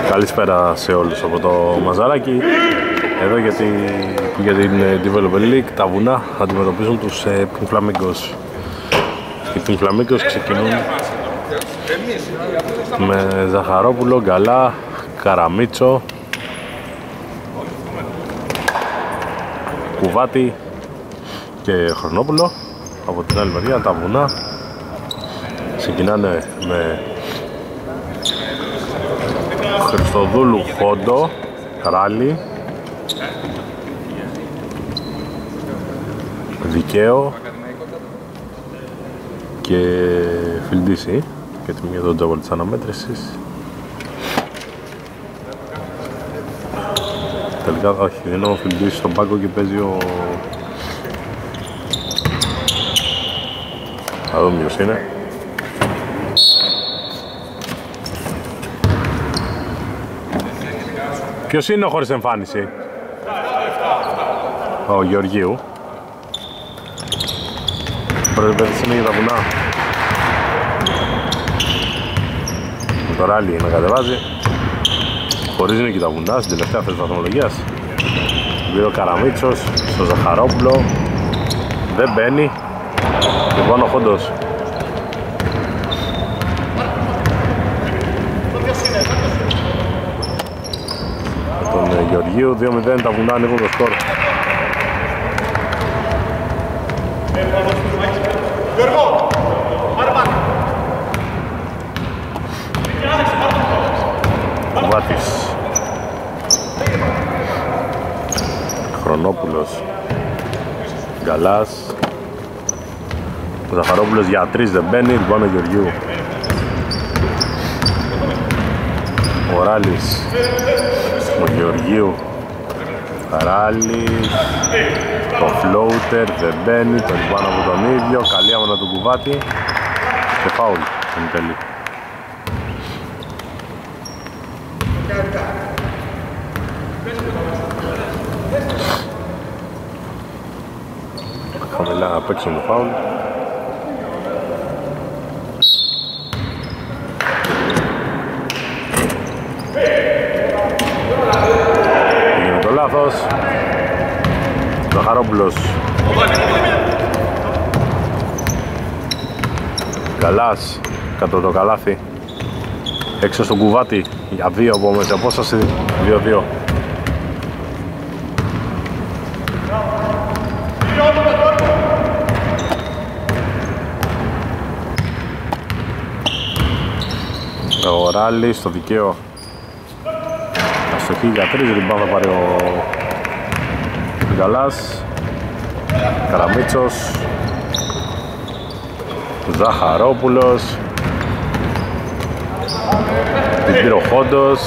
Καλησπέρα σε όλους από το Μαζαράκι. Εδώ για την Developer League τα βουνά αντιμετωπίζουν τους Pink Flamingos. Οι Pink Flamingos ξεκινούν με Ζαχαρόπουλο, Γκαλά, Καραμίτσο, Κουβάτη και Χρονόπουλο. Από την άλλη μεριά τα βουνά ξεκινάνε με Χριστοδούλου, Χόντο, Ράλι, Δικαίο και Φιλντίση και τη μία τον τζάμπολ της αναμέτρησης. Τελικά όχι, είναι ο Φιλντίσης στον πάγκο και παίζει ο... Θα δούμε ποιος είναι. Ποιος είναι ο χωρίς εμφάνιση? Ο Γεωργίου. Πρώτη παίκτης είναι για τα βουνά. Με το Ράλι να κατεβάζει. Χωρίζουν και τα βουνά στην τελευταία θέση βαθμολογίας. Βγει ο Καραμίτσος στο Ζαχαρόπουλο. Δεν μπαίνει. Λοιπόν ο Χόντος. Τον Γεωργίου, 2-0, τα βουνά ανοίγουν το σκορ. Κουβάτης, Χρονόπουλος, Γκαλάς, ο Ζαχαρόπουλος για 3 δεν μπαίνει, λοιπόν ο Γεωργίου. Ο Ράλης, ο Γεωργίου, Ράλης, το floater δεν μπαίνει, τον πάνω από τον ίδιο, καλή άμυνα του Κουβάτη και φάουλ εν τέλει. Χαμηλά απ' έξω με φάουλ. Έγινε το λάθος. Ζαχαρόπουλος. Καλάς κάτω το καλάθι. Έξω στον Κουβάτη για 2 από μέσα απόσταση. 2-2. Ο Ράλι στο Δικαίο. Αστοχή για 3, ριμπάουν θα πάρει ο Γκαλάς. Καραμίτσος, Ζαχαρόπουλος, την πήρε ο Χόντος.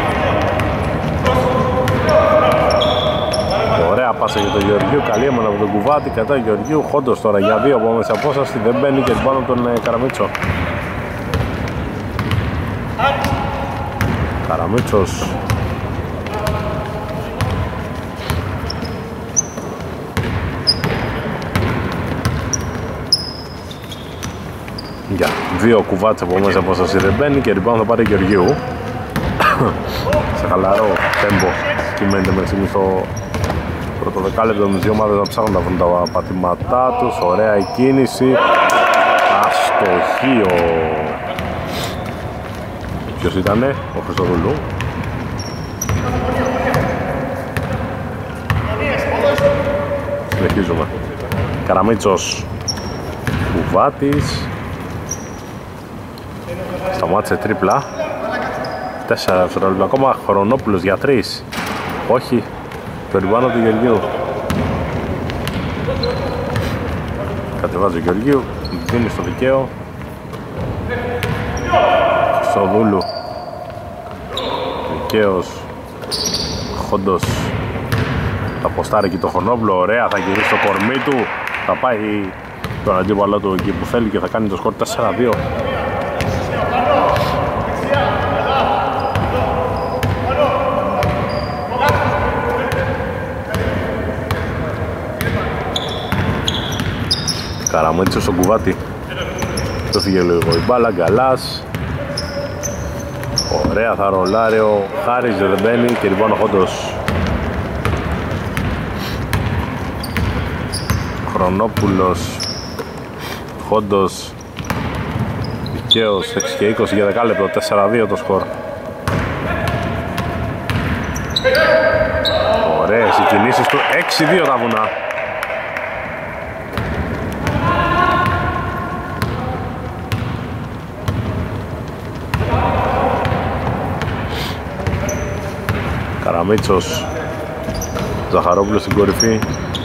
Ωραία πάσα για τον Γεωργίου, καλή έμενα από τον Κουβάτη κατά Γεωργίου. Χόντος τώρα για 2 από μέσα απόσταση, δεν μπαίνει και πάνω τον Καραμίτσο. Καραμίτσος, για 2 Κουβάτς από μέσα απόσταση δεν μπαίνει και rebound θα πάρει Γεωργίου. Σε χαλαρό τέμπο κυμαίνεται μέχρι στιγμή στο πρώτο δεκάλεπτο με 2 ομάδες να ψάχνουν να βρουν τα πατήματά τους. Ωραία η κίνηση. Αστοχή ποιος ήτανε? Ο Χριστοδουλού. Συνεχίζουμε. Καραμίτσος, Κουβάτης. Σταμάτησε τρίπλα. 4 δευτερόλεπτα ακόμα. Χρονόπουλος για 3. Όχι. Το ριμπάνω του Γεωργίου. Κατεβάζει ο Γεωργίου. Δίνει στο Δικαίο. Στο Δούλου. Δικαίος. Χόντος. Θα ποστάρει και το Χρονόπουλο. Ωραία. Θα γυρίσει το κορμί του. Θα πάει τον αντίπαλό του εκεί που θέλει και θα κάνει το σκορ 4-2. Καραμίτσος στον Κουβάτη. Το φύγε λίγο η μπάλα, Γκαλάς. Ωραία, θα ρολάρει ο Χάρης, δεν μπαίνει και λοιπόν ο Χόντος. Χρονόπουλος, Χόντος, Δικαίος, 6 και 20 για δεκάλεπτο, 4-2 το σκορ. Ωραίες οι κινήσεις του, 6-2 τα βουνά. Καραμίτσος, Ζαχαρόπουλος στην κορυφή.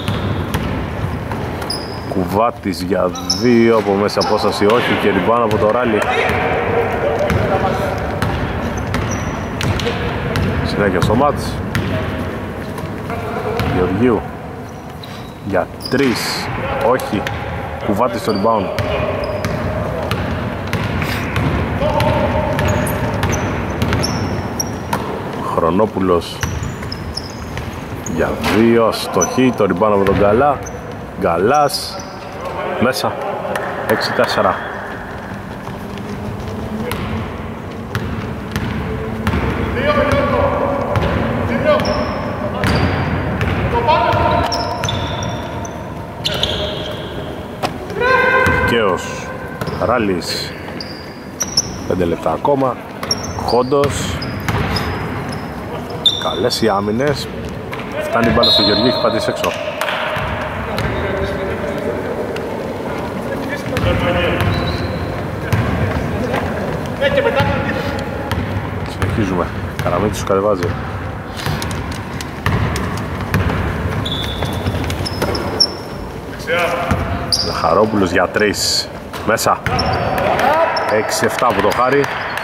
Κουβάτης για 2 από μέσα απόσταση, όχι, και rebound από το ράλι. Συνέχεια στο μάτς. Γεωργίου για 3, όχι, Κουβάτης στο rebound. Χρονόπουλος για 2, αστοχή, το rebound από τον Γκαλά. Γκαλάς μέσα, 6-4. Δικαίος, Ράλης, 5 λεπτά ακόμα. Χόντος, καλές οι άμυνες. Φτάνει η μπάλα στο Γεωργίου, έχει πατήσει έξω. Συνεχίζουμε. Καραμίτης τους κατεβάζει. Ζαχαρόπουλος για 3. Μέσα. 6-7 από το Χάρη.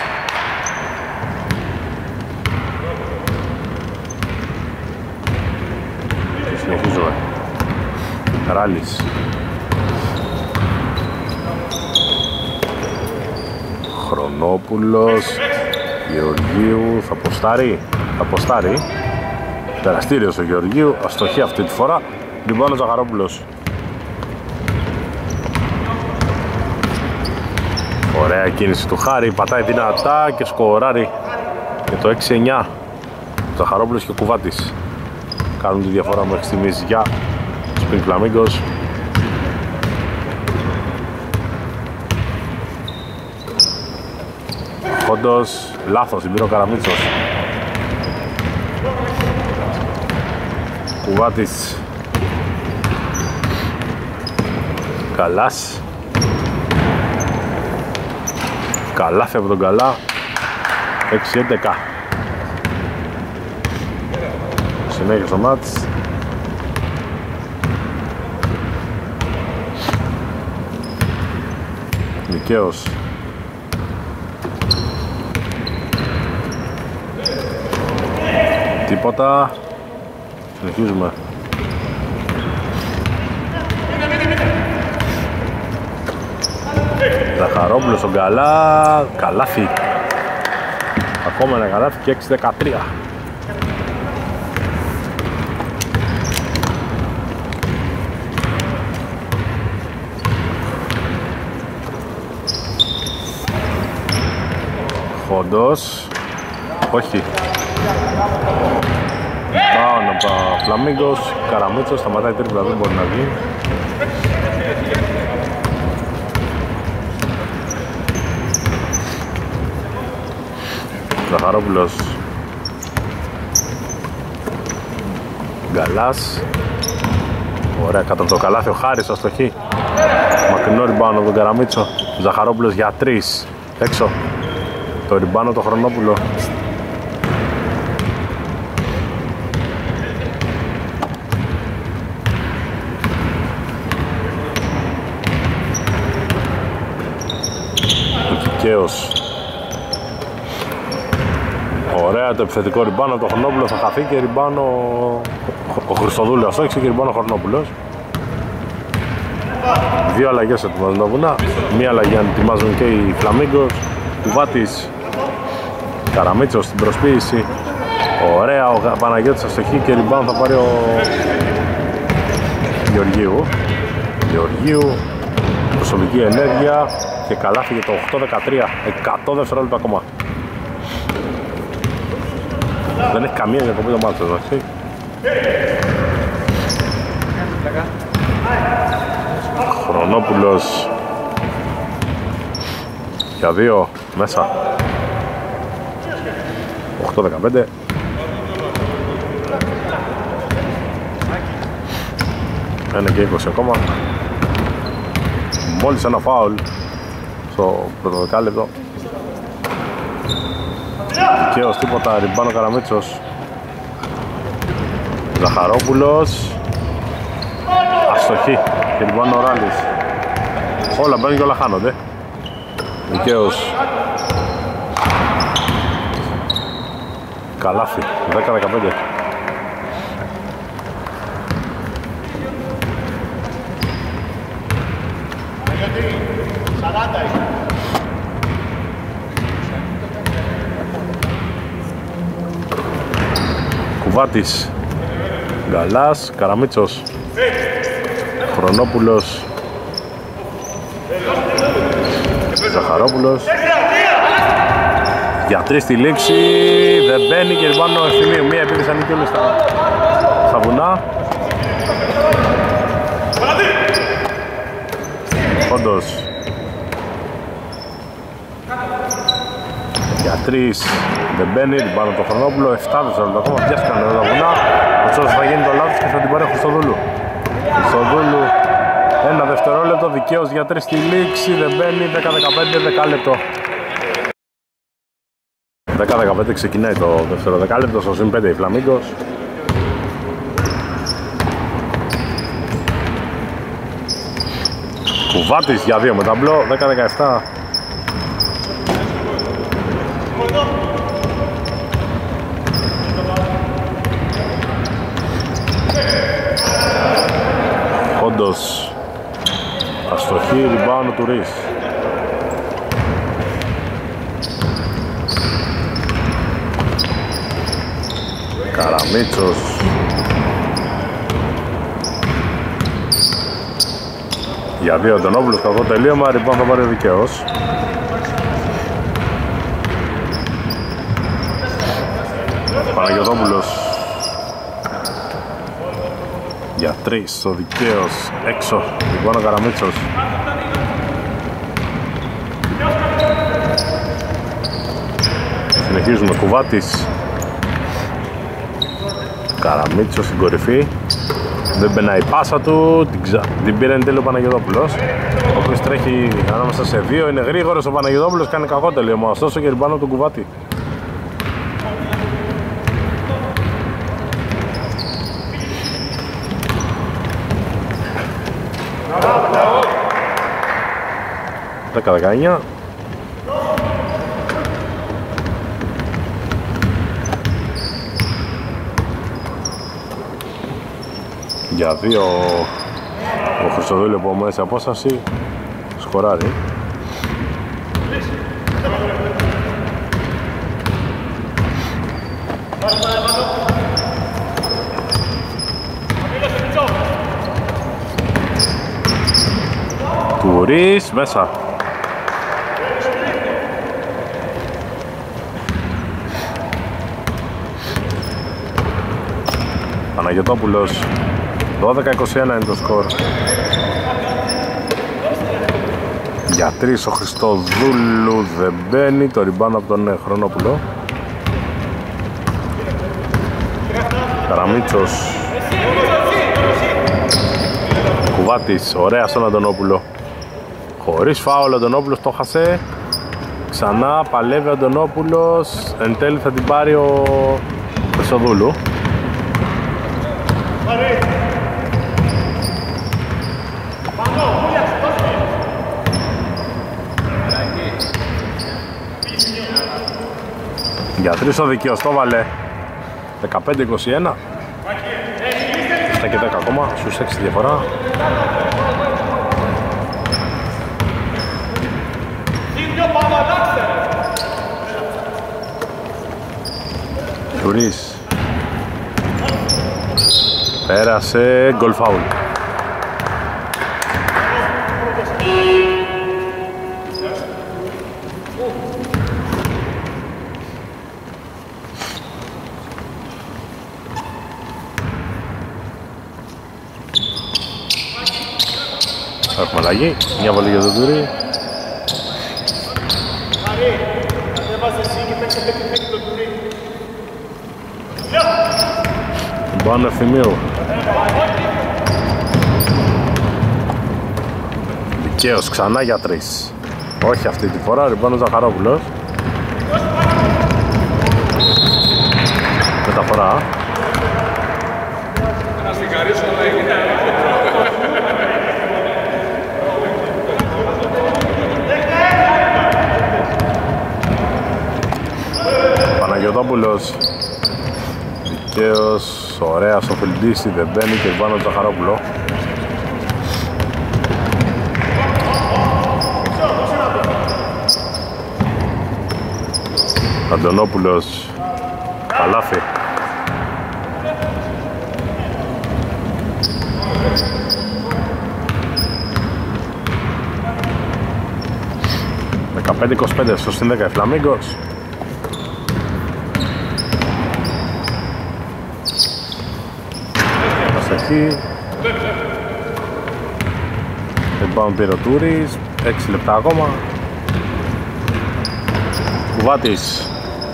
Και συνεχίζουμε. Ράλης. Χρονόπουλος, Γεωργίου, θα ποστάρει. Τεραστήριος ο Γεωργίου, αστοχή αυτή τη φορά. Λοιπόν ο Ζαχαρόπουλος. Ωραία κίνηση του Χάρη, πατάει δυνατά και σκοράρει για το 6-9. Ο Ζαχαρόπουλος και ο Κουβάτης κάνουν τη διαφορά μέχρι στιγμής για τους Pink Flamingos. Χόντος, λάθος, συμπήρε ο Καραμίτσος. Κουβάτης. Καλάς. Καλάθι από τον Καλά. 6-11. Συνέχεια στο μάτς. Δικαίος. Τίποτα. Συνεχίζουμε. Ζαχαρόπουλος στον Καλά. Καλάθι. Ακόμα ένα καλάθι και 6-13. Χόντος. Όχι. Πάω από Φλαμίγκος. Καραμίτσος σταματάει τρίπλα, δεν μπορεί να βγει. Ζαχαρόπουλος. Γκαλάς. Ωραία, κάτω από το καλάθι ο Χάρης, αστοχή. Μακρινό ριμπάνο από τον Καραμίτσο. Ζαχαρόπουλος για 3. Έξω. Το ριμπάνο το Χρονόπουλο. Δικαίος. Ωραία, το επιθετικό ριμπάνο από το Χρονόπουλο θα χαθεί και ριμπάνο ο Χριστοδούλου. Αυτό έχει και ριμπάνο ο Χρονόπουλος. Δύο αλλαγές ετοιμάζουν τα βουνά. Μία αλλαγή ετοιμάζουν και οι Φλαμίγκος. Κουβάτης. Καραμίτσος στην προσποίηση. Ωραία, ο Παναγιώτης αστοχή και ριμπάνο θα πάρει ο Γεωργίου. Προσωπική ενέργεια και καλά φύγε το 8-13. 100 δευτερόλεπτα ακόμα. Δεν έχει καμία διακοπή το μάτσο, εντάξει. Χρονόπουλος για 2 μέσα. 8-15. Ένα και 20 ακόμα. Μόλις ένα φάουλ στο πρώτο δεκάλεπτο. Δικαίως τίποτα, ριμπάνω Καραμίτσος. Ζαχαρόπουλος. Αστοχή και ριμπάνω ο Ράλης. Όλα μπαίνουν και όλα χάνονται. Δικαίως. Καλάθι, 10-15. Κουβάτης, Γκαλάς, Καραμίτσος, Χρονόπουλος, Ζαχαρόπουλος. Για 3 στη λήξη, δεν μπαίνει και πάνω ευθυμίου. Μία επίθεση ανήκει όλοι στα βουνά. Όντως. Για 3 δεν μπαίνει, την πάνω το Χρονόπουλο. 7 δευτερόλεπτα ακόμα, πιάστηκαν εδώ τα βουνά. Ο Τσός θα γίνει το λάθος και θα την πάρει ο Χριστοδούλου. Χριστοδούλου, 1 δευτερόλεπτο, δικαίως για 3 στη λήξη, δεν μπαίνει, 10-15, δεκάλεπτο. 10-15 ξεκινάει το δεύτερο δεκάλεπτο, στο συν 5 η Φλαμίγκος. Κουβάτης για 2 με ταμπλό, 10-17. Κόντος, αστοχή, ριμπάουν του Ρης. Καραμίτσος. Για 2 Αντωνόπουλος, κακό τελείωμα, ριμπάουν θα πάρει ο δικαίος. Παναγιωτόπουλος. Για 3 ο δικαίος, έξω, ριμπάουν ο Καραμίτσος. Συνεχίζουμε, Κουβάτης. Καραμίτσος στην κορυφή. Δεν μπαινάει η πάσα του, την πήρε εν τέλει ο Παναγιωτόπουλος, ο οποίος τρέχει ανάμεσα σε 2, είναι γρήγορος ο Παναγιωτόπουλος, κάνει κακό τελείωμα, ωστόσο και ριμπάνω του Κουβάτη. Δεκα-19. Για 2 ο Χριστοδούλου από μέση απόσταση σκοράρει. Τουρής μέσα. Παναγιωτόπουλος. 12-21 είναι το σκορ. Για 3 ο Χριστοδούλου δεν μπαίνει, το ριμπάνω από τον Χρονόπουλο. Καραμίτσος. Κουβάτης, ωραία στον Αντωνόπουλο. Χωρίς φάουλ ο Αντωνόπουλος το χασε. Ξανά παλεύει ο Αντωνόπουλος, εν τέλει θα την πάρει ο Χριστοδούλου. Για 3 ο δικαίος το βάλε. 15-21. 7 και 10 ακόμα, στους 6 διαφορά. Τουρής. Πέρασε, γκολ φάουλ. Έχουμε αλλαγή, μια βολή για τον Τουρί. Πάνω Ευθυμίου. Δικαίως ξανά για 3. Όχι αυτή τη φορά, λοιπόν ο Ζαχαρόπουλος. Μεταφορά. Παναγιωτόπουλος. Δικαίως, ωραία στο Φιλντίσι, δεν μπαίνει και πάνω το Ζαχαρόπουλο. Αντωνόπουλος, καλάθι. Με 15-25 στο συν 10 Φλαμίγκος. Προσεχή. Rebound πήρε ο Τούρης, 6 λεπτά ακόμα. Κουβάτης.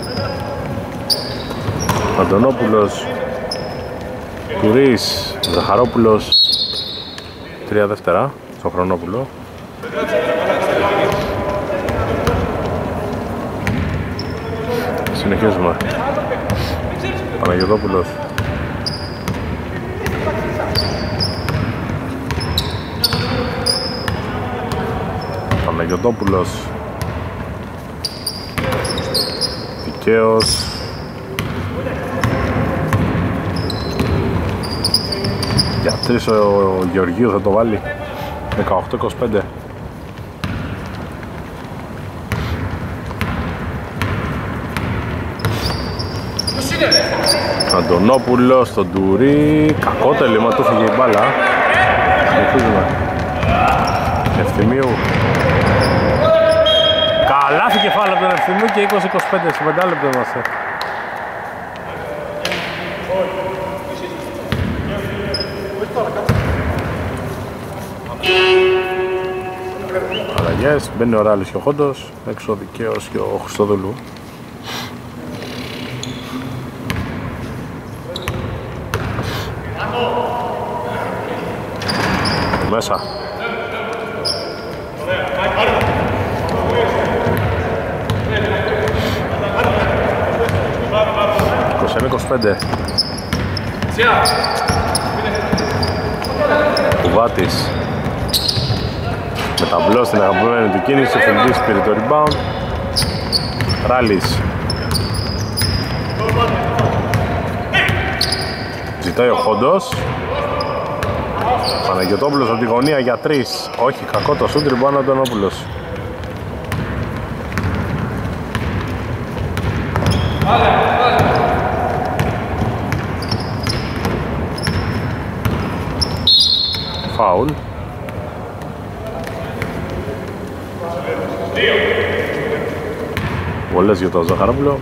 Αντωνόπουλος. Τουρής. Ζαχαρόπουλος. 3 δεύτερα στο Χρονόπουλο. Συνεχίζουμε. Παναγιωτόπουλος. Παναγιωτόπουλος. Δικαίως. Για 3 ο Γεωργίου θα το βάλει. 18-25. Αντωνόπουλος στον Τουρί. Κακό τέλειωμα, του φύγε η μπάλα. Συνεχίζουμε. Ευθυμίου. Καλάθι κεφάλαιο από τον Ευθυμίου και 20-25 σε 5 λεπτό είμαστε. Αλλαγές, μπαίνει ο Ράλης και ο Χόντος, έξω ο Δικαίος και ο Χριστόδουλου. Μέσα. Είναι 25. Κουβάτης. Με ταμπλό στην αγαπημένη του κίνηση, ο Φιλντής πήρε το rebound. Ράλης. Ζητάει ο Χόντος. Παναγιωτόπουλος από τη γωνία για 3. Όχι, κακό το σούτ, rebound Αντωνόπουλος. Φάουλ. Βολές για τον Ζαχαρόπουλο.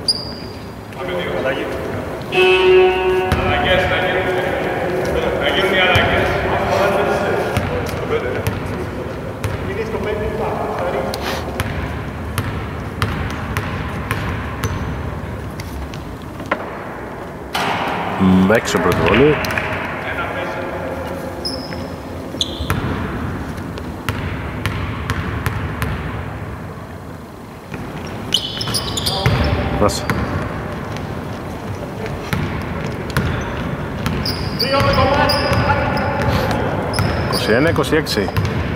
Έξω πρώτη βολή. Μέσα. 21-26.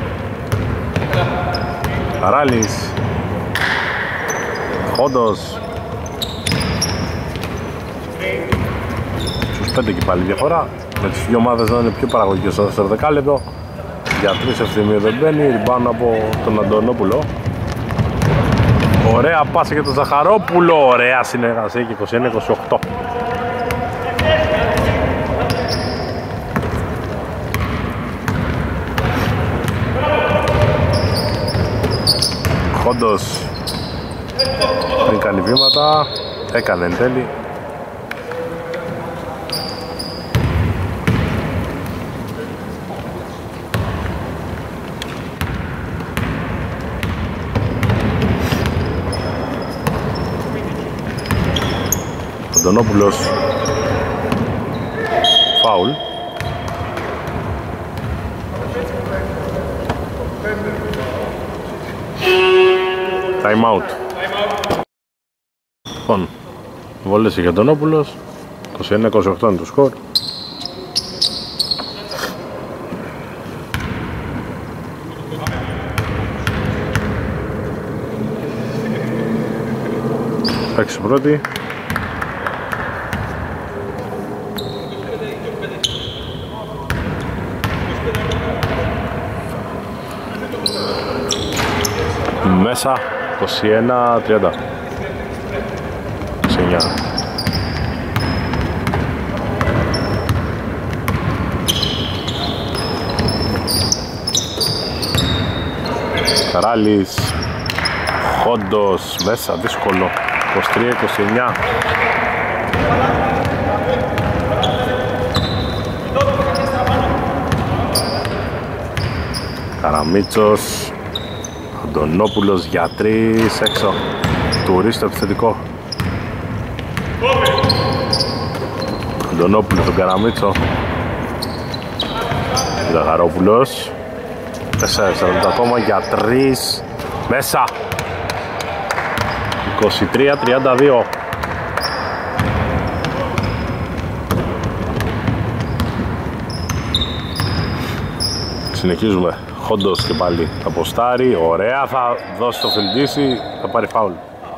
Καράλης. Χόντος. Στους 5 και πάλι διαφορά. Με τις δύο ομάδες να είναι πιο παραγωγικές στο δεύτερο δεκάλεπτο. Για 3 Ευθυμίου δεν μπαίνει. Ριμπάουν από τον Αντωνόπουλο. Ωραία πάσα για τον Ζαχαρόπουλο. Ωραία συνεργασία και 21-28. Χόντος δεν κάνει βήματα. Έκανε εν τέλει. Αντωνόπουλος. Φάουλ. Time out. Λοιπόν, βόλες για τον Αντωνόπουλος. 21-28 είναι το σκορ. Άρχισε πρώτη. Μέσα 21-30. 29. Καράλης, Χόντος, μέσα, δύσκολο. 23-29. Καραμίτσος, Αντωνόπουλος για 3, έξω. Τουρί στο επιθετικό. Αντωνόπουλος τον Καραμίτσο. Ζαχαρόπουλος. 4 ακόμα για 3. Μέσα. 23-32. Συνεχίζουμε. Χόντος και πάλι θα ποστάρει. Ωραία, θα δώσει το Φιλντίση. Θα πάρει φάουλ.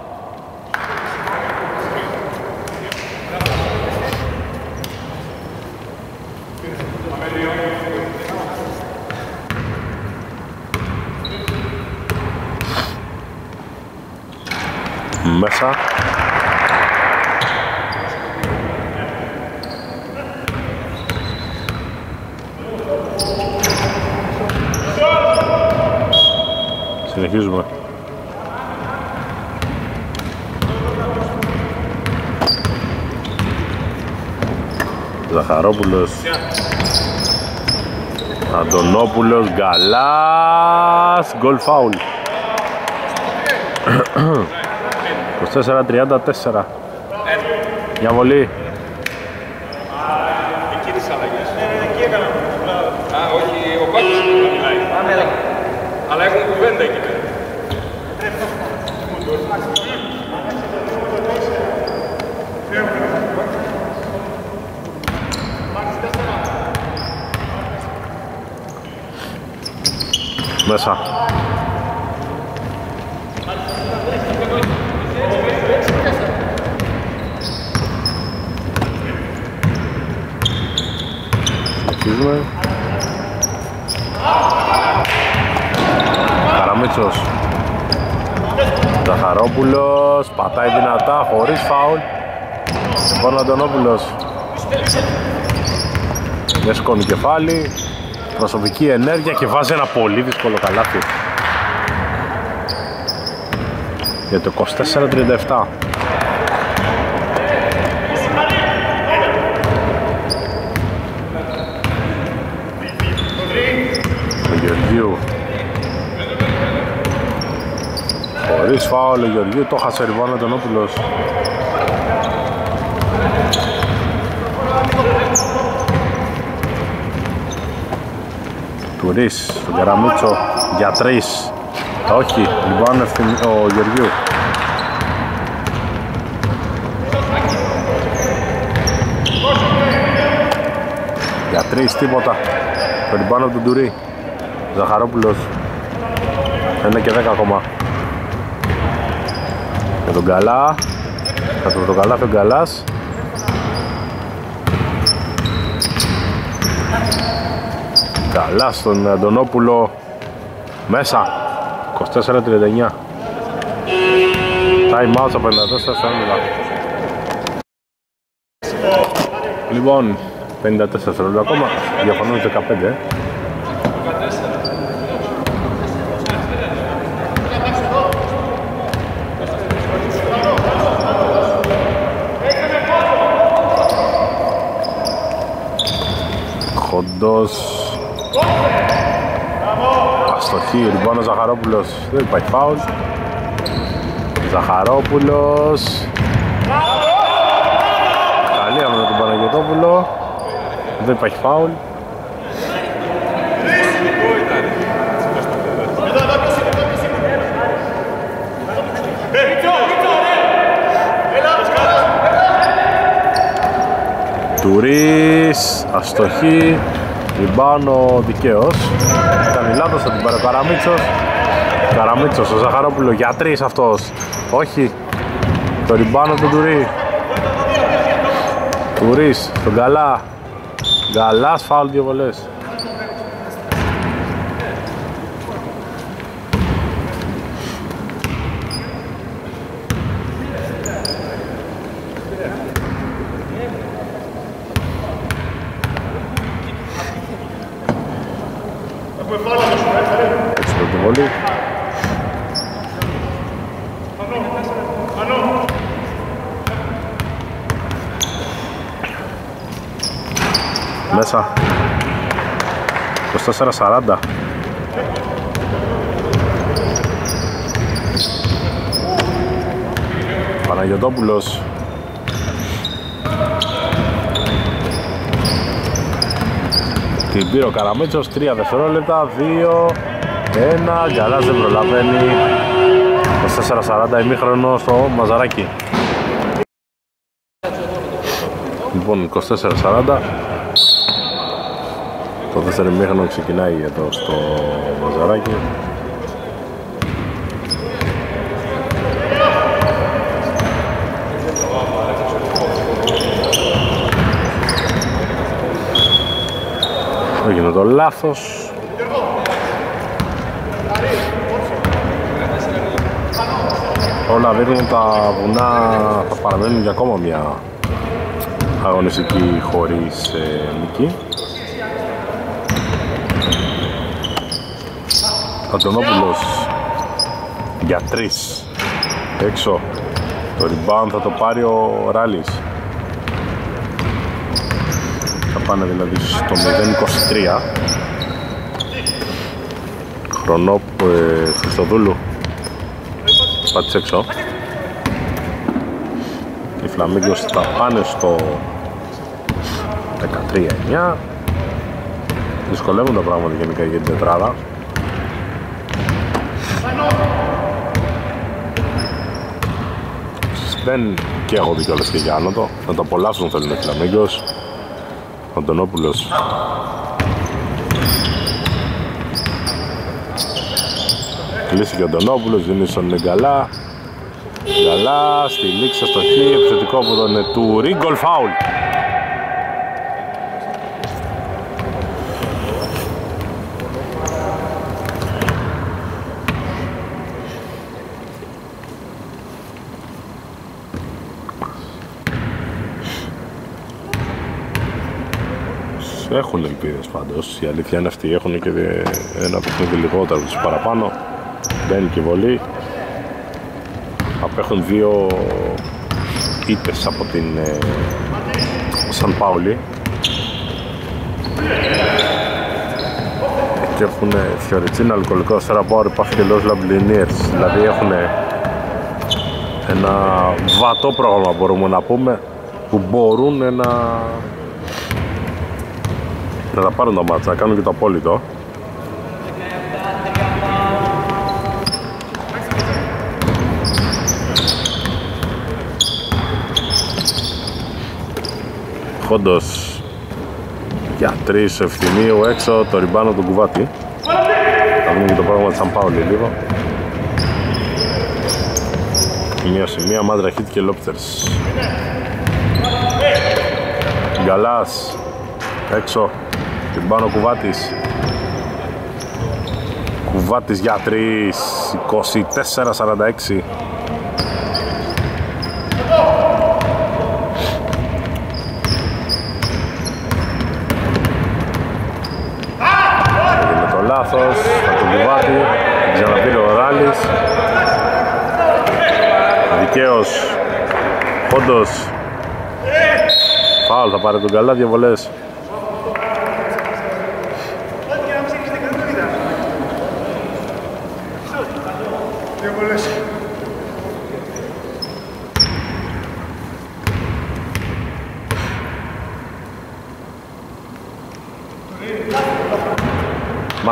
Μέσα. Συνεχίζουμε. Ζαχαρόπουλος. Αντωνόπουλος, Γκαλάς, γκολ φάουλ. 24-34. Μια βολή. Εκείνης αλλαγές. Εκεί έκανα. Α, όχι, ο Πάκος μιλάει. Αλλά έχουν κουβέντα εκεί πέρα. Μέσα. Συνεχίζουμε. Καραμίτσος. Ζαχαρόπουλος. Πατάει δυνατά χωρίς φάουλ. Λοιπόν, Αντωνόπουλος. Δεν σκόνει κεφάλι. Προσωπική ενέργεια και βάζει ένα πολύ δύσκολο καλάθι. Για το 24-37. Ο Γεωργίου. Χωρίς φάουλ ο Γεωργίου, το χάσε ριμπάουντ ο Αντωνόπουλος. Τουρίς, στον Καραμίτσο για 3. Όχι, λοιπόν ο Γεωργίου. Για 3 τίποτα. Το ριμπάουντ από τον Τουρί. Ζαχαρόπουλος. 1 και 10 ακόμα. Για τον Καλά. Κάτω από τον Καλά, τον Καλάς. Καλά στον Αντωνόπουλο. Μέσα. 24-39. Time out στα 54-40. Λοιπόν, 54 ακόμα. Διαφωνούν 15. Χοντός. Αστοχή, ριμπάουντ ο Ζαχαρόπουλος. Δεν υπάρχει φάουλ. Ζαχαρόπουλος. Παναγιωτόπουλο. Δεν υπάρχει φάουλ. Τουρής, αστοχή, ριμπάνο δικαίως. Ήταν λάθος, θα την πάρει ο Καραμίτσος. Καραμίτσος, ο Ζαχαρόπουλο για 3 αυτός. Όχι, το ριμπάνο του Τουρί. Τουρής, τον Γκαλά. Γκαλάς, φάουλ, 2 βολές. Έτσι το βολή. Μέσα 24-40. Παναγιωτόπουλος. Την πήρε ο Καραμίτσος, 3 δευτερόλεπτα, 2, 1, Γκαλάς δεν προλαβαίνει. 24-40 ημίχρονο στο Μαζαράκι. Λοιπόν, 24-40. Το δεύτερο ημίχρονο ξεκινάει εδώ στο Μαζαράκι. Έγινε το λάθος. Όλα δείχνουν τα βουνά θα παραμένουν για ακόμα μια αγωνιστική χωρίς νίκη. Αντωνόπουλος για 3 έξω. Το rebound θα το πάρει ο Ράλης. Θα πάνε δηλαδή στο 0-23. Χρονό Χριστοδούλου πάτησε έξω. Οι Φλαμίγκος θα πάνε στο 13-9. Δυσκολεύουν τα πράγματα γενικά για την τετράδα. Δεν καίγονται κιόλας και για άνοτο. Να το απολαύσουν θέλουν οι Φλαμίγκος. Ο Αντωνόπουλος κλείσει ο Αντωνόπουλος, δίνει στον Γκαλά. Γκαλά στη λήξη αστοχή, επιθετικό από τον Τουρί, γκολ φάουλ. Έχουν ελπίδες πάντως, η αλήθεια είναι αυτή, έχουν και ένα παιχνίδι λιγότερο τους παραπάνω. Μπαίνει και βολή. Απέχουν 2 ήττες από την Σαν Πάουλη και έχουν Φιωριτσίνα, Αλκοολικό Σεραμπόρ, υπάρχει και Los Labliniers, δηλαδή έχουν ένα βατό πρόγραμμα μπορούμε να πούμε που μπορούν να τα πάρουν τα μάτσα, να κάνουν και το απόλυτο. Χόντος για 3 Ευθυμίου έξω, το ριμπάνο του Κουβάτη. Θα δούμε και το πρόγραμμα της Σαν Πάουλη λίγο. Μια σημεία, Μάντρα Χίτ και Λόπτερς. Γκαλάς έξω, ριμπάνο Κουβάτης. Κουβάτης για 3, 24-46. Λάθος, από τον Κουβάτη, ξαναπήρε ο Ράλης. Δικαίως, Χόντος. Φάουλ, θα πάρει τον Καλά, 2 βολές.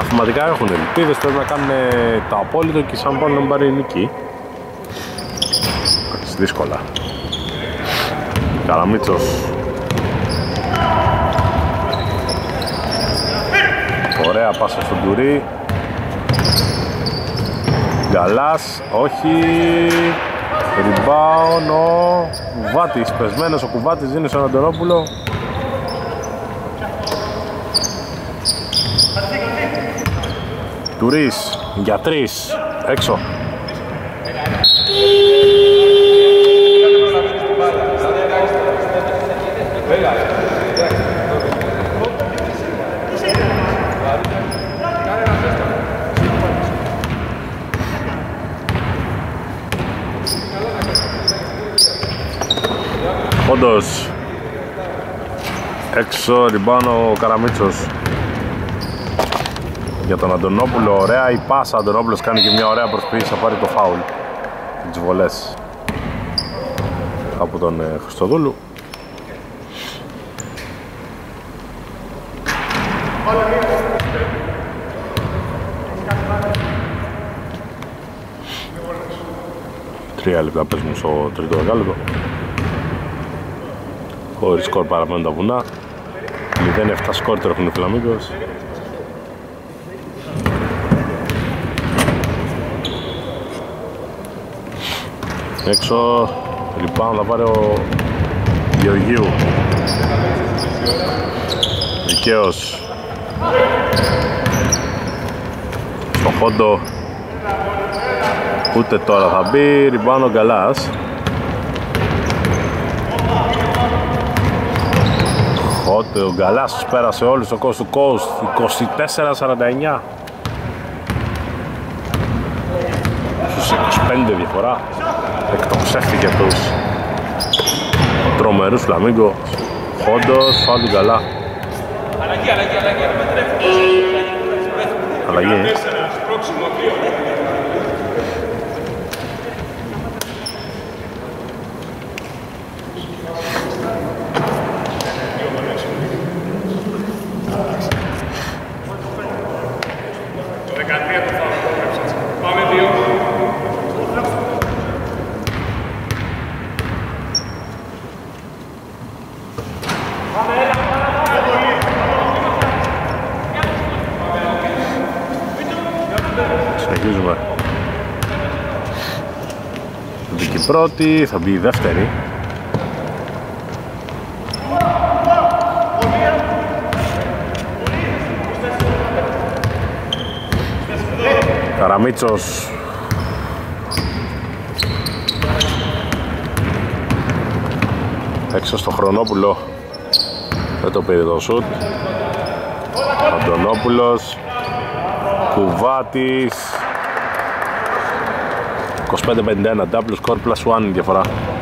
μαθηματικά έχουν ελπίδες, πρέπει να κάνουν το απόλυτο και σαν πόνο να πάρει νίκη. Δύσκολα. Καραμίτσος. Ωραία πάσα στον Τουρί. Γκαλάς, όχι. Rebound ο Κουβάτης, πεσμένος ο Κουβάτης, δίνει στον Αντωνόπουλο. Τουρής για 3, έξω. Όντως έξω, ριμπάνω ο Καραμίτσος για τον Αντωνόπουλο. Ωραία η πάσα, ο Αντωνόπουλος κάνει και μια ωραία προσπίση, θα πάρει το φάουλ τις βολές από τον Χριστοδούλου. Τρία λεπτά παίζουν στο τρίτο δεκάλεπτο. Χωρίς σκορ παραμένουν τα βουνά. 0-7 σκορ τρέχουν οι Φλαμίγκος. Έξω, λοιπόν, θα πάρει ο Γεωργίου. Δικαίως. Στο Χόντο. Ούτε τώρα θα μπει, ριμπάνω ο Γκαλάς. Ο Γκαλάς τους πέρασε όλους στο coast to coast, 24-49. Στους 25 διαφορά. Εκτοξεύτηκε τους τρομερούς Φλαμίγκο. Χόντος, φάουλ του Γκαλά. Αλλαγή. Συνεχίζουμε. Θα μπει και η πρώτη, θα μπει η δεύτερη. Καραμίτσος. Έξω στο Χρονόπουλο. Δεν το πήρε το σουτ. Αντωνόπουλος. Κουβάτης. 25-51, double score plus 1 διαφορά.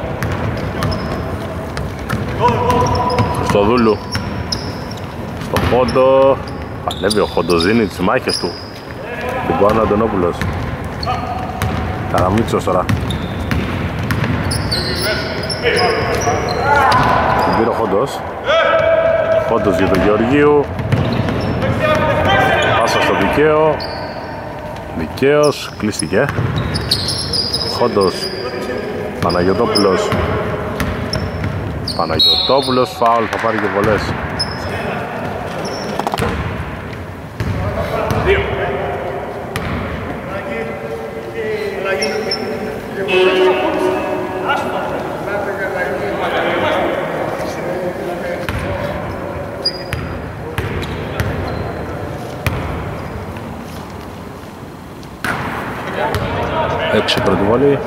Χριστοδούλου. Στο Χόντο. Παλεύει ο Χόντος, δίνει τις μάχες του. Λοιπόν, Αντωνόπουλος. Καραμίτσος τώρα. Την πήρε ο Χόντος. Χόντος για τον Γεωργίου. Πάσα στο Δικαίο. Δικαίος, κλείστηκε. Χόντος. Παναγιωτόπουλος. Παναγιωτόπουλος, φάουλ, θα πάρει και βολές. Έξω πρώτη βολή.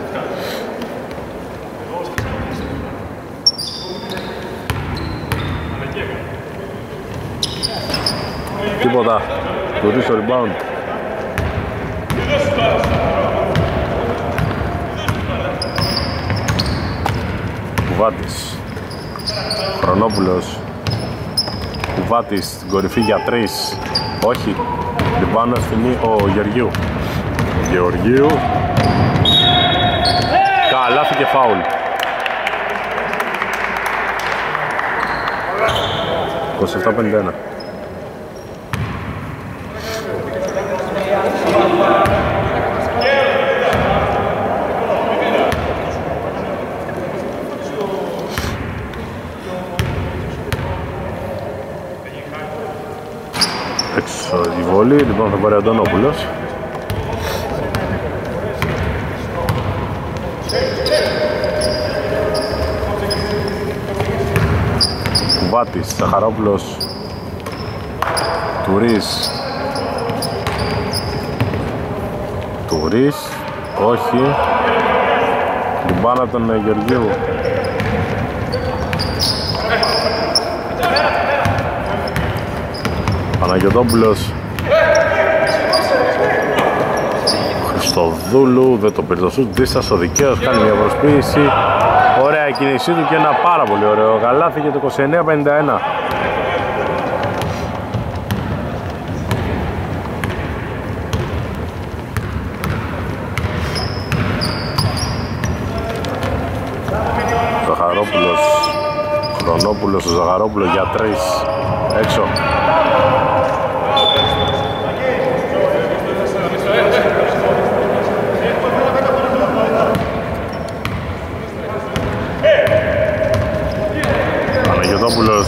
Τίποτα. Τουρί στο rebound. Κουβάτης. Χρονόπουλος. Κουβάτης στην κορυφή για 3. Όχι. Rebound ευθυνεί ο Γεωργίου. Γεωργίου. Καλάθι και φάουλ. 27-51. πολύ, λοιπόν θα πάρει ο Αντωνόπουλος. Κουβάτης, Ζαχαρόπουλος, Τουρής, όχι, την μπάλα από τον Γεωργίου. Παναγιωτόπουλος, Χριστοδούλου, δεν το πήρε το σουτ, Δίστας ο δικαίος, κάνει μια προσποίηση. Ωραία η κίνησή του και ένα πάρα πολύ ωραίο καλάθι για το 29-51. Ζαχαρόπουλος, Χρονόπουλος, ο Ζαχαρόπουλος για 3, έξω. Παναγιωτόπουλος,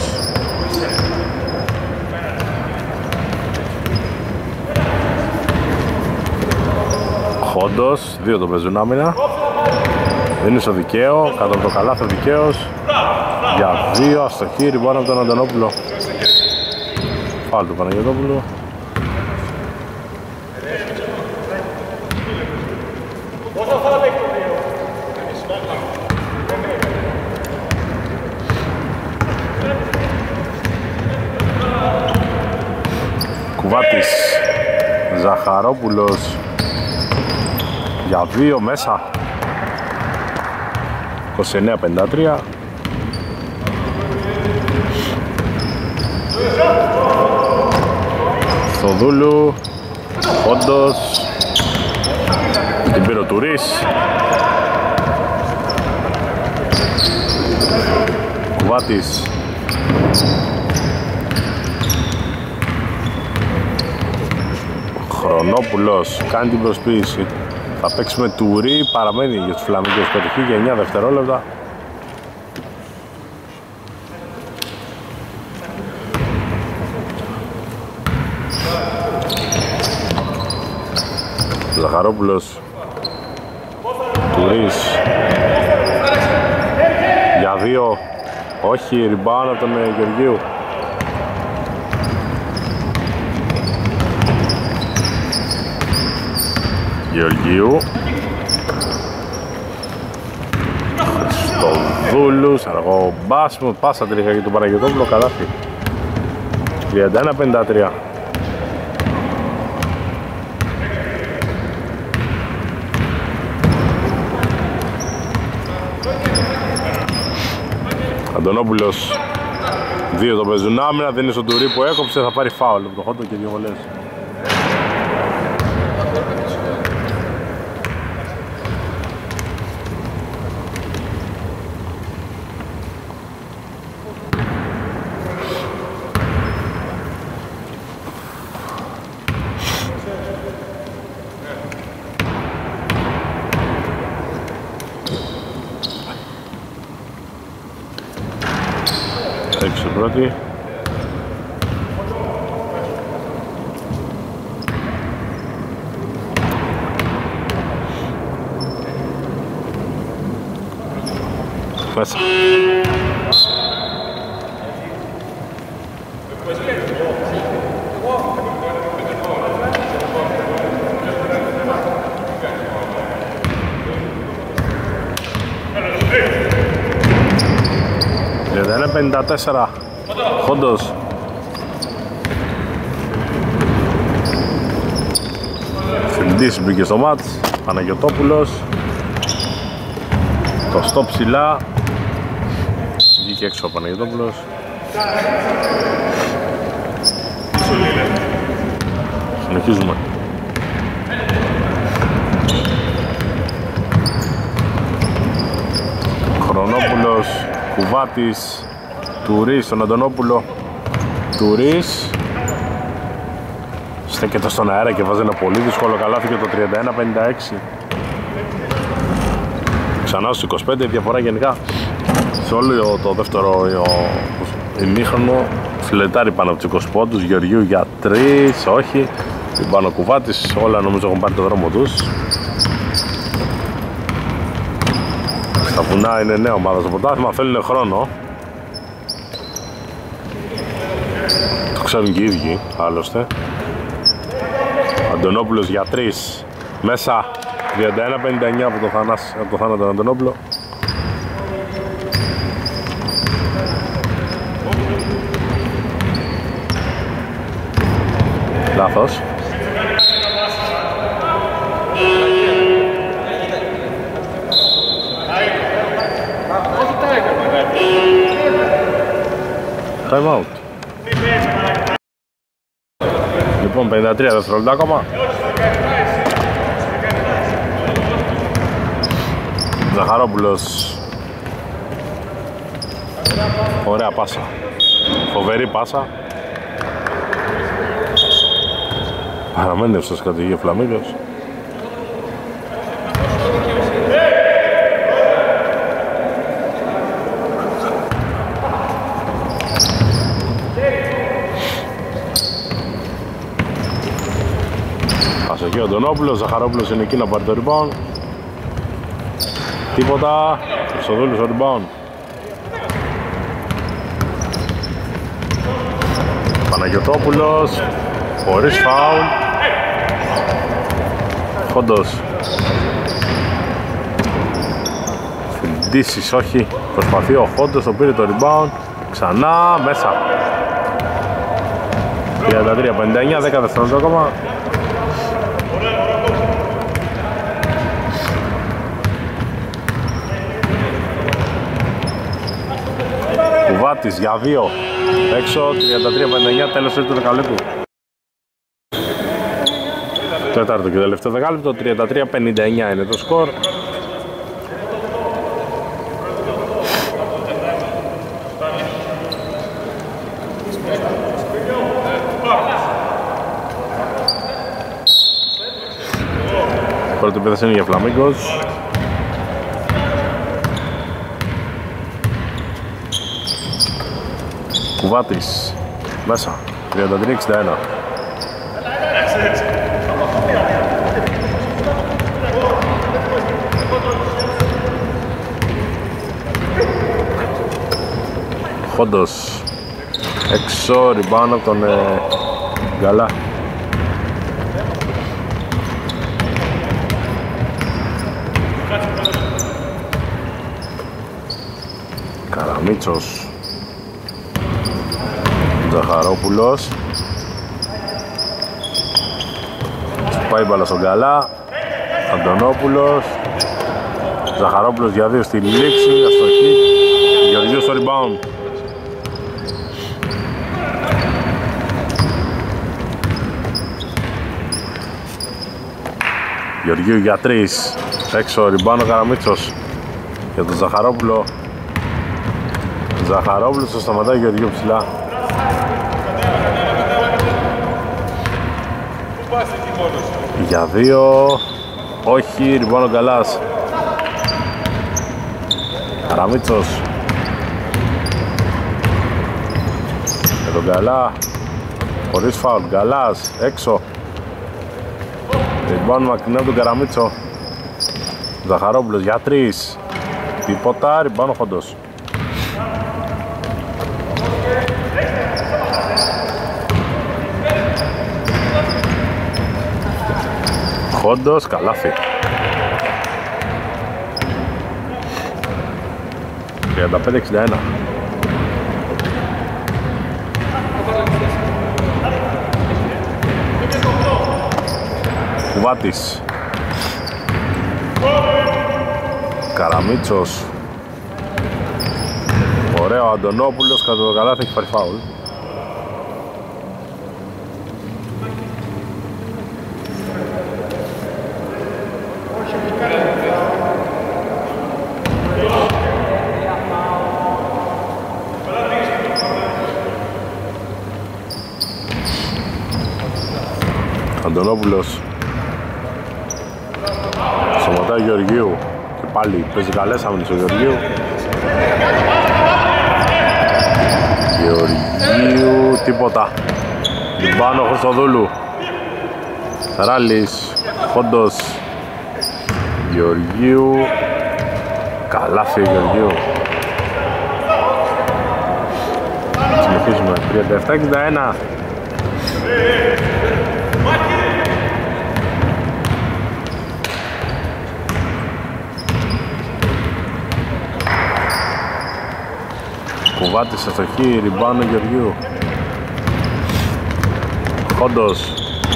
Χόντος, 2 το παίζουν άμυνα. Δίνει στο δικαίο, κάτω από το καλάθι ο δικαίος. Για 2, αστοχή, ριμπάνω από τον Αντωνόπουλο. Φάουλ του Παναγιωτόπουλου. Κουβάτης, Ζαχαρόπουλος για 2 μέσα. 29-53. Θοδούλου, Φόντος, την πήρε ο Τουρής. Κουβάτης, Χρονόπουλος, κάνει την προσποίηση. Θα παίξουμε Τουρί, παραμένει για τους Φλαμίγκους κατοχή για 9 δευτερόλεπτα. Ζαχαρόπουλος, Τουρής για 2, όχι, rebound από τον Γεωργίου. Γεωργίου, Χριστοδούλους, αργό μπάσιμο, πάσα τρίχα για τον Παναγιωτόπουλο, καλάθι. 31-53. Αντωνόπουλος, 2 το παίζουν άμυνα, δεν είναι στον Τουρί που έκοψε, θα πάρει φάουλ από το Χόντο και 2 βολές. Έξω πρώτη. Μέσα. Δεν είναι 54. Χόντος. Φιλντής μπήκε στο μάτς. Παναγιωτόπουλος. Το στο ψηλά. Βγήκε έξω ο Παναγιωτόπουλος. Συνεχίζουμε. Χρονόπουλος, Κουβάτης, Τουρής στον Αντωνόπουλο. Τουρής στέκεται στον αέρα και βάζει ένα πολύ δύσκολο καλάθι για το 31-56. Ξανά στους 25, διαφορά γενικά σε όλο το δεύτερο ημίχρονο. Φιλετάρει πάνω από τους 20 πόντους. Γεωργίου για 3, όχι. Την πάνω Κουβάτης, όλα νομίζω έχουν πάρει το δρόμο τους. Στα βουνά είναι νέα ομάδα στο πρωτάθλημα, θέλουν χρόνο. Το ξέρουν και οι ίδιοι, άλλωστε. Αντωνόπουλος για 3, μέσα, 31-59 από το Θάνατο τον Αντωνόπουλο. Λάθος. Time out. Λοιπόν, 53 δευτερόλεπτα ακόμα. Ζαχαρόπουλος. Ωραία πάσα. Φοβερή πάσα. Παραμένει εύστος κατηγεί ο Φλαμίγος. Πασοχή ο Αντωνόπουλος, Ζαχαρόπουλος είναι εκεί να πάρει το rebound. Τίποτα, Χρυστοδούλης ο rebound. Παναγιωτόπουλος, χωρίς φάουλ. Φόντος. Φιντήσεις όχι, προσπαθεί ο Φόντος, το πήρε το rebound. Ξανά, μέσα. 33-59, 10 δευτερόλεπτα ακόμα. Κουβάτης για 2, έξω, 33-59, τέλος του δεκαλέπτου. Τέταρτο και τελευταίο δεκάλεπτο, 33-59 είναι το σκορ. Πρώτη επίθεση είναι για Φλαμίγκος. Κουβάτης, μέσα, 33-61. Φόντος, έξω, ριμπάνω από τον Γκαλά. Καραμίτσος, Ζαχαρόπουλος, πάει μπάλα στον Γκαλά, Αντωνόπουλος, Ζαχαρόπουλος για 2 στη λήξη, αστοχή, Γεωργίου στο rebound. Γεωργίου για 3, έξω, ριμπάνω Καραμίτσος για τον Ζαχαρόπουλο. Ζαχαρόπουλος το σταματάει, Γεωργίου ψηλά. Για 2, όχι, ριμπάνω Γκαλάς. Καραμίτσος για τον Γκαλά, χωρίς φάουλ, Γκαλάς, έξω. Ριμπάνω μακρινά τον Καραμίτσο. Ζαχαρόπουλος για 3, τίποτα, ριμπάνω Φόντος. Φόντος, καλάθι. 35-61. Κουβάτης, Καραμίτσος, ωραίο Αντωνόπουλος, κατά το καλάθι έχει πάρει φάουλ. Αντωνόπουλος, σταματάει Γεωργίου και πάλι παίζει καλές άμυνες ο Γεωργίου. Γεωργίου, τίποτα. Λιμπάνο Χρυστοδούλου. Ράλης, Χόντος, Γεωργίου, καλάθι Γεωργίου. Συνεχίζουμε, 37-61. Κουβάτης αστοχή, ριμπάνω Γεωργίου. Χόντος,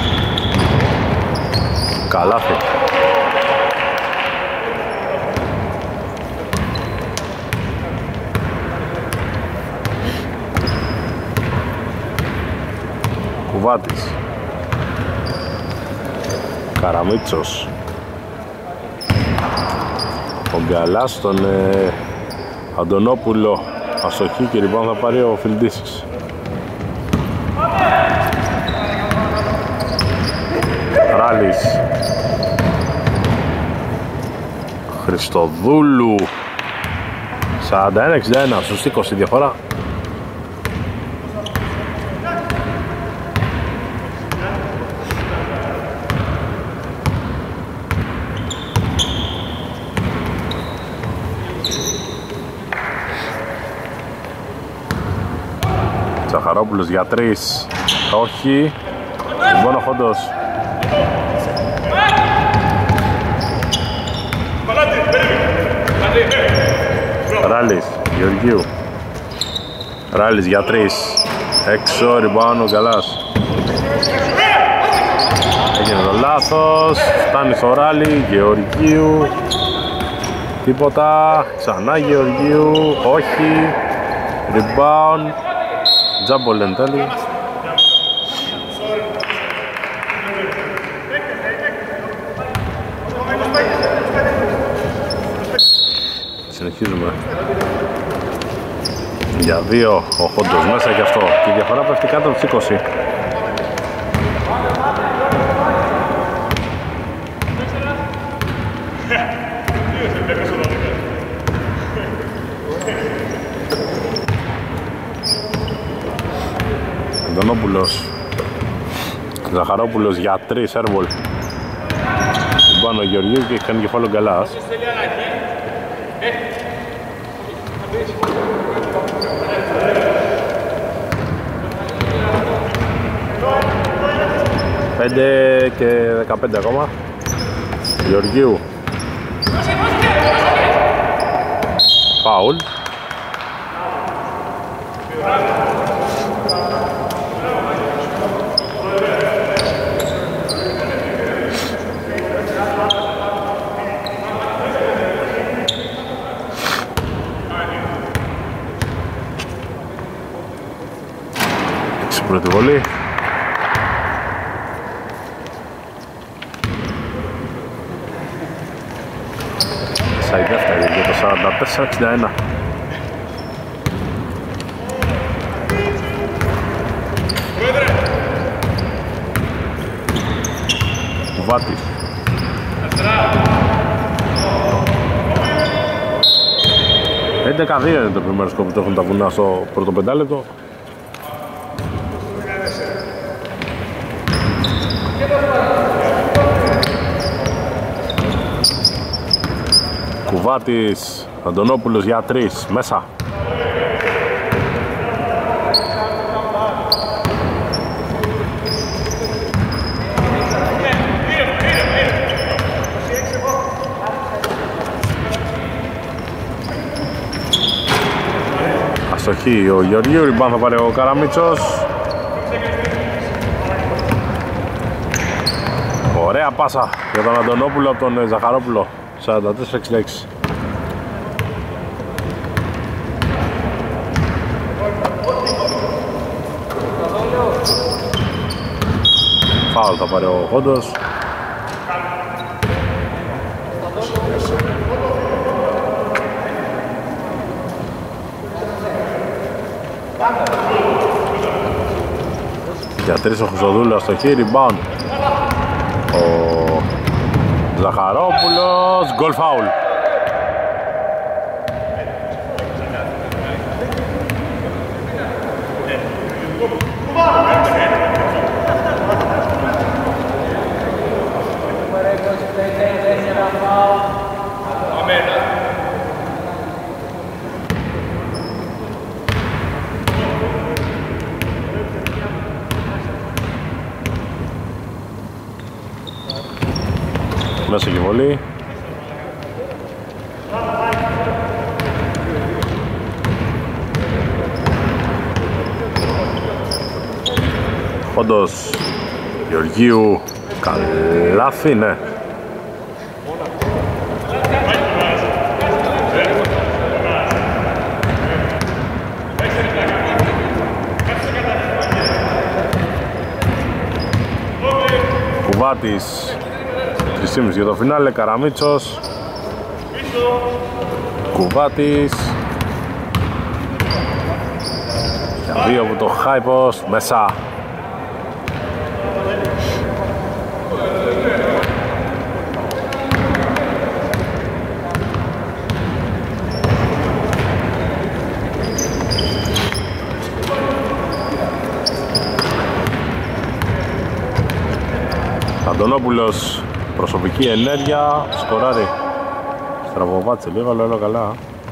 καλάθι. Κουβάτης, Καραμίτσος, ο Γκαλάς στον Αντωνόπουλο, αστοχή και λοιπόν θα πάρει ο Φιλντήσης. Ράλης, Χριστοδούλου, 41-61, στους 20 διαφορά. Τσαχαρόπουλος για 3, όχι, λοιπόν ο Χόντος. Ράλης, Γεωργίου. Ράλης για 3, έξω, ριμπάνω, Γκαλάς. Έγινε το λάθος, φτάνει στο Ράλη, Γεωργίου. Τίποτα, ξανά Γεωργίου, όχι, rebound, τζάμπολ εν τέλει. Συνεχίζουμε. Για 2 ο Χόντος μέσα και αυτό. Και η διαφορά πέφτει κάτω από τους 20. Αντωνόπουλος, Ζαχαρόπουλος για 3, airball. Πάνω ο Γεωργίου και έχει κάνει κεφάλαιο Γκαλάς. Πέντε και 15 ακόμα. Γεωργίου. Φάουλ. Πρώτη βολή. Σαν η δεύτερη για το 44-61. Κουβάτης. «11-2» είναι το επιμέρους σκοπ που το έχουν τα βουνά στο πρώτο πεντάλεπτο. Κουβάτης, Αντωνόπουλος για 3, μέσα. Αστοχή ο Γεωργίου, ριμπάν θα πάρει ο Καραμίτσος. Ωραία πάσα για τον Αντωνόπουλο από τον Ζαχαρόπουλο. 44-66. Φάουλ θα πάρει ο Χόντος. Για 3 ο Χρυστοδούλος στο χέρι, rebound. Ο Ζαχαρόπουλος, γκολ φάουλ. Μέσα και βολή. Όντως Γεωργίου καλάθι, ναι. Κουβάτης 3,5 για το φινάλε, Καραμίτσος, Κουβάτης για 2 από το high post, μέσα. Αντωνόπουλος, προσωπική ενέργεια, σκοράρει. Στραβοβάτσε λίγο, αλλά όλα καλά.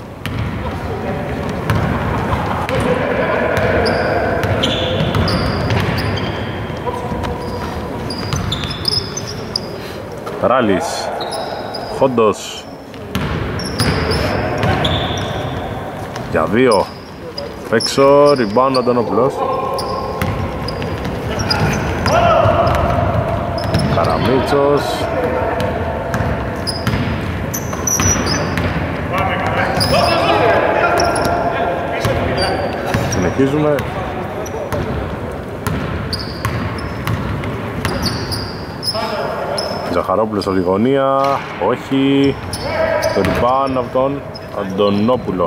Ράλης, Χόντος για 2 έξω, rebound Αντωνόπουλος. Καραμίτσος, συνεχίζουμε. Ζαχαρόπουλος από τη γωνία, όχι, το rebound από τον Αντωνόπουλο.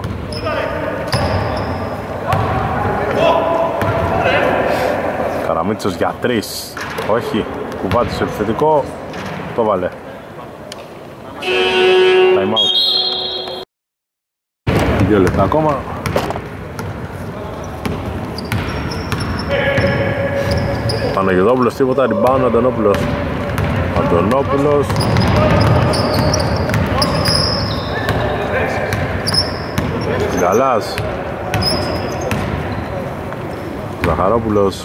Καραμίτσος για 3, όχι. Κουβάτης στο επιθετικό, το βάλε. Time out. 2 λεπτά ακόμα. Παναγιωτόπουλος, τίποτα, rebound Αντωνόπουλος. Αντωνόπουλος. Γκαλάς. Ζαχαρόπουλος.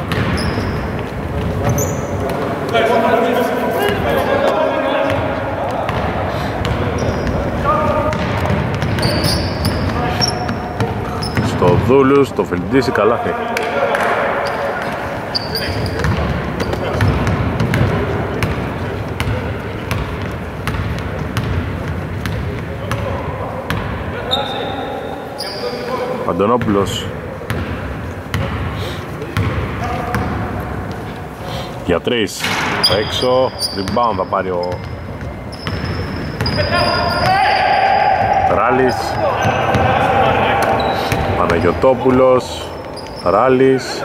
Στο Δούλους, το Φιλντήσι, καλάθι. Αντωνόπουλος για 3 έξω, rebound θα πάρει ο Ράλης. Παναγιωτόπουλος, Ράλης,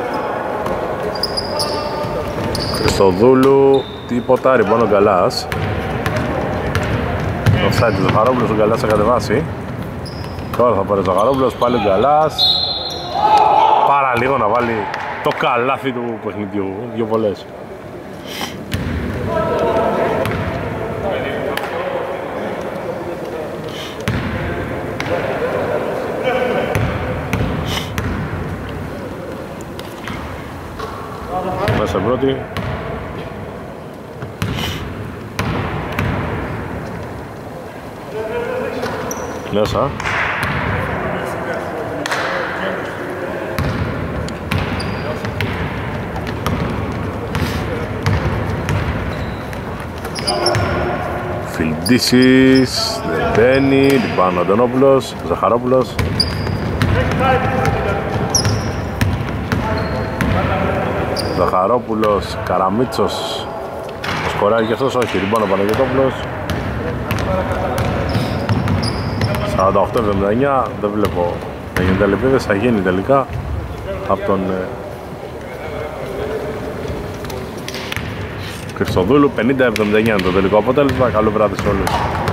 Χριστοδούλου, τίποτα, rebound ο Γκαλάς. Offside του Ζαχαρόπουλος, ο Γκαλάς θα κατεβάσει. Τώρα θα πάρει ο Ζαχαρόπουλος, πάλι ο Γκαλάς. Πάρα λίγο να βάλει το καλάθι του παιχνιδιού, 2 βολές. Μέσα πρώτη. Μέσα. Φιλντήσης, δεν μπαίνει, rebound Αντωνόπουλος, Ζαχαρόπουλος. Ζαχαρόπουλος, Καραμίτσος, σκοράρει και αυτός, όχι, rebound ο Παναγιωτόπουλος. 48-79, δεν βλέπω να γίνεται επίθεση, θα γίνει τελικά από τον Χριστοδούλου. 50-79 είναι το τελικό αποτέλεσμα. Καλό βράδυ σε όλους.